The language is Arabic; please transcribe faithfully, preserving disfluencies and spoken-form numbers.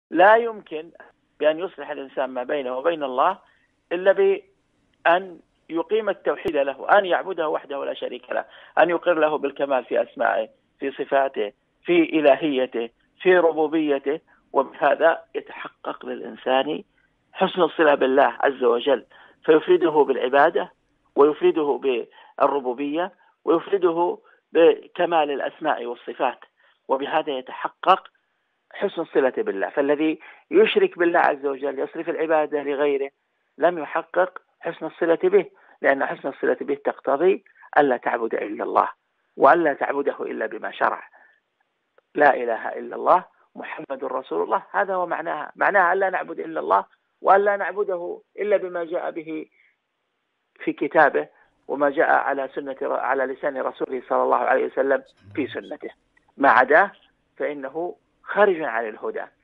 لا يمكن بأن يصلح الإنسان ما بينه وبين الله إلا بأن يقيم التوحيد له، أن يعبده وحده ولا شريك له، أن يقر له بالكمال في أسمائه، في صفاته، في إلهيته، في ربوبيته. وبهذا يتحقق للإنسان حسن الصلة بالله عز وجل، فيفرده بالعبادة، ويفرده بالربوبية، ويفرده بكمال الأسماء والصفات، وبهذا يتحقق حسن الصلة بالله. فالذي يشرك بالله عز وجل يصرف العبادة لغيره لم يحقق حسن الصلة به، لأن حسن الصلة به تقتضي ألا تعبد إلا الله، وألا تعبده إلا بما شرع. لا إله إلا الله محمد رسول الله، هذا هو معناها. معناها ألا نعبد إلا الله، وألا نعبده إلا بما جاء به في كتابه، وما جاء على سنة على لسان رسوله صلى الله عليه وسلم في سنته. ما عداه فإنه خارج عن الهدى.